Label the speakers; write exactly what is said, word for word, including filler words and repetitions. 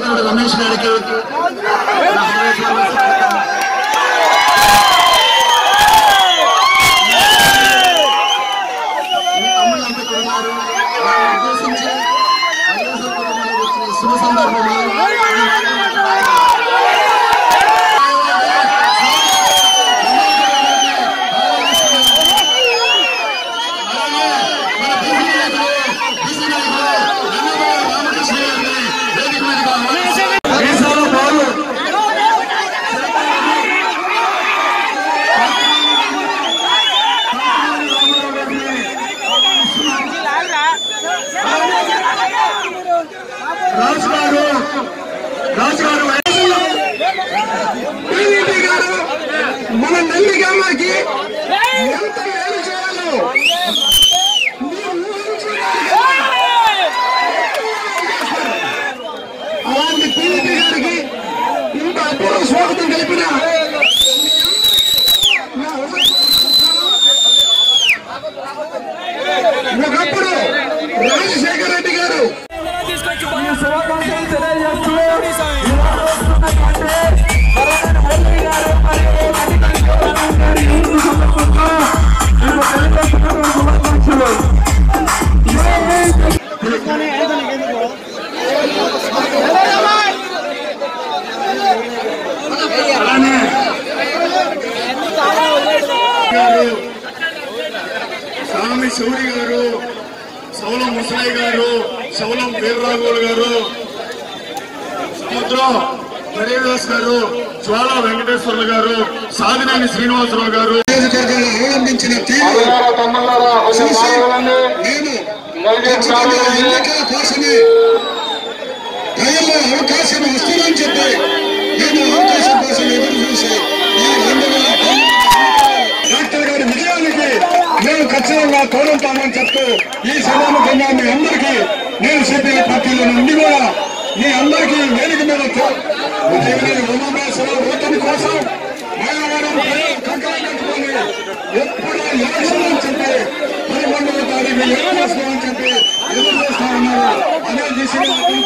Speaker 1: సోదరుడు రమేష్ గారికి ఉద్దేశించి శుభ సందర్భంలో రాజుగారు రాజుగారు టీడీపీ గారు మన నందిగామకి ఎంత మేలు చేయాలో అలాంటి టీడీపీ గారికి ఇంత అపూర్వ స్వాగతం కలిపిన ఒకప్పుడు రాజశేఖర రెడ్డి గారు శుభాకాంక్షలు తెలియజేస్తూ స్వామి శౌరి గారు, సౌలం ముసలయ్య గారు, సౌలం వీర్రాఘవులు గారు, సముద్రం హరిదాస్ గారు, జ్వాల వెంకటేశ్వర్లు గారు, సాదినేని శ్రీనివాసరావు గారు అవలంబించిన తీరు ఎన్నికల కోసమే ప్రజల్లో అవకాశం వస్తుందని చెప్పి నేను అవకాశం కోసం ఎదురు చూసి డాక్టర్ గారి విజయానికి మేము ఖచ్చితంగా తోడుంటామని చెప్తూ ఈ సభాముఖంగా మీ అందరికీ నేను సిపిఐ పార్టీలో నుండి కూడా మీ అందరికీ వేదిక మీద ఉమామేశ్వరరావు ఓటమి కోసం ఎప్పుడు ఎలక్షన్ అని చెప్పి పదకొండవ తారీఖు ఏం చేసుకోమని చెప్పి ఎదురు చేస్తా ఉన్నారు. అదే దిశగా